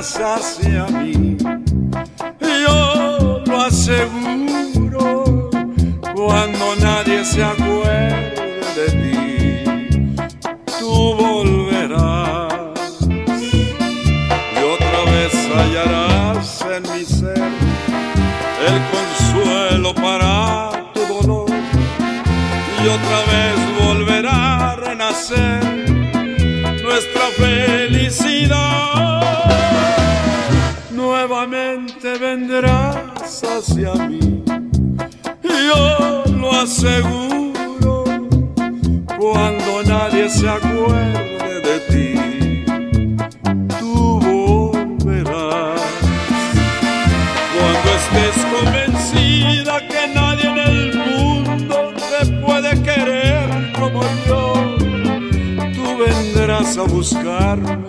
vendrás hacia mí. Yo lo aseguro, cuando nadie se acuerde de ti, tú volverás y otra vez hallarás en mi ser el consuelo para tu dolor, y otra vez volverá a renacer nuestra felicidad. Nuevamente vendrás hacia mí, yo lo aseguro, cuando nadie se acuerde de ti, tú volverás. Cuando estés convencida que nadie en el mundo te puede querer como yo, tú vendrás a buscarme.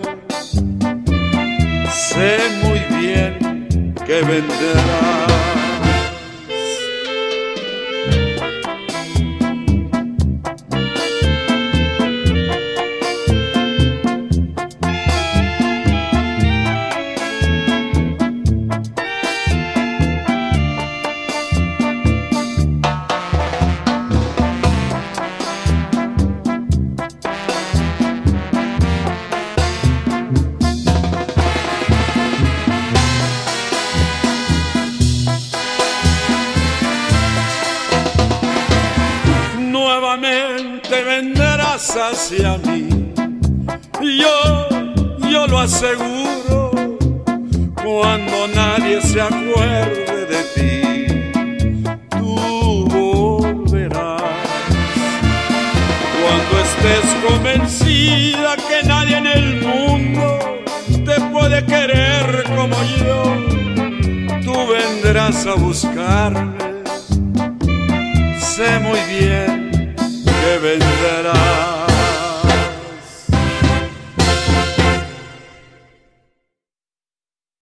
Sé muy bien que vendrás. Nuevamente vendrás hacia mí, yo lo aseguro, cuando nadie se acuerde de ti, tú volverás. Cuando estés convencida que nadie en el mundo te puede querer como yo, tú vendrás a buscarme. Sé muy bien que vendrás.